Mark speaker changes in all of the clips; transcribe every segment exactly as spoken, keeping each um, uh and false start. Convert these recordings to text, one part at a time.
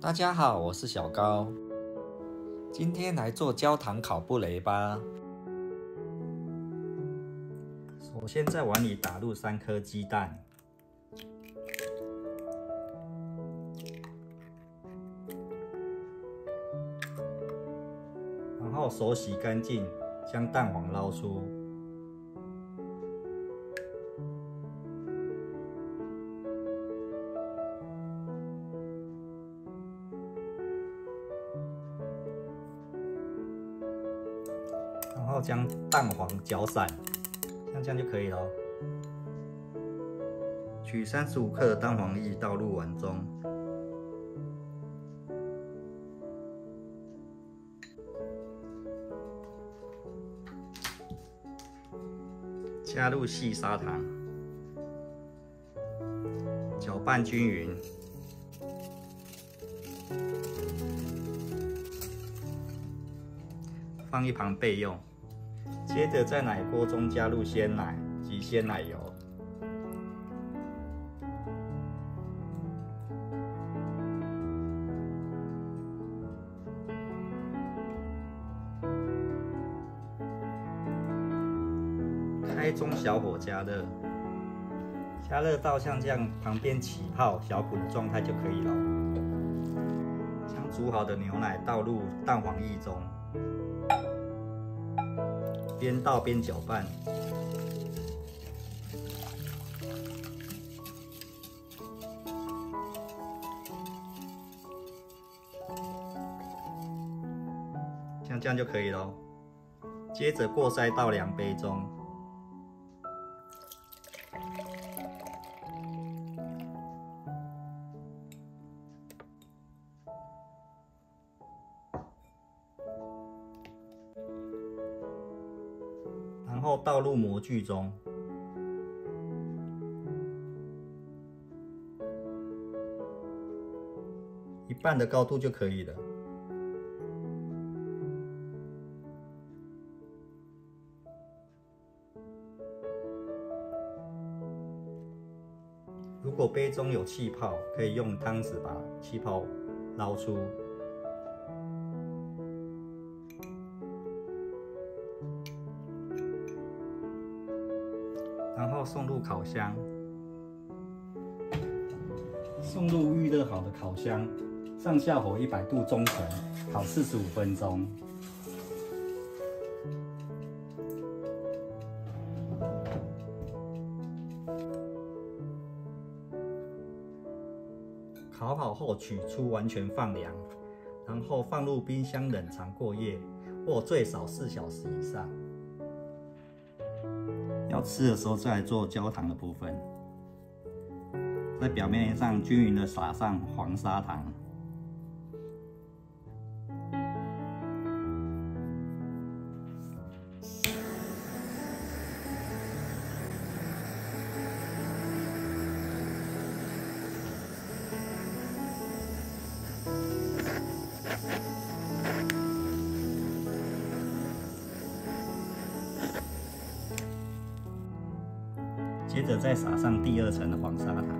Speaker 1: 大家好，我是小高，今天来做焦糖烤布雷吧。首先在碗里打入三颗鸡蛋，然后手洗干净，将蛋黄捞出。然后将蛋黄搅散，像这样就可以了。取三十五克的蛋黄液倒入碗中，加入细砂糖，搅拌均匀。放一旁备用。接着在奶锅中加入鲜奶及鲜奶油，开中小火加热，加热到像这样旁边起泡小滚的状态就可以了。将煮好的牛奶倒入蛋黄液中。边倒边搅拌，像这样就可以了。接着过筛到量杯中，然后倒入模具中，一半的高度就可以了。如果杯中有气泡，可以用汤匙把气泡捞出。然后送入烤箱，送入预热好的烤箱，上下火一百度中程，烤四十五分钟。烤好后取出，完全放凉，然后放入冰箱冷藏过夜，或最少四小时以上。要吃的时候再来做焦糖的部分，在表面上均匀的撒上黄砂糖，接着再撒上第二层的黄砂糖，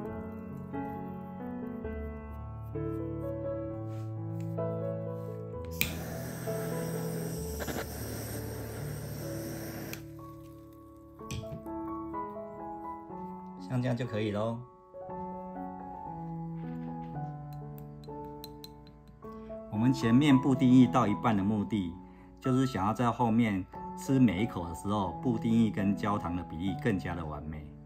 Speaker 1: 像这样就可以咯。我们前面布丁液到一半的目的，就是想要在后面吃每一口的时候，布丁液跟焦糖的比例更加的完美。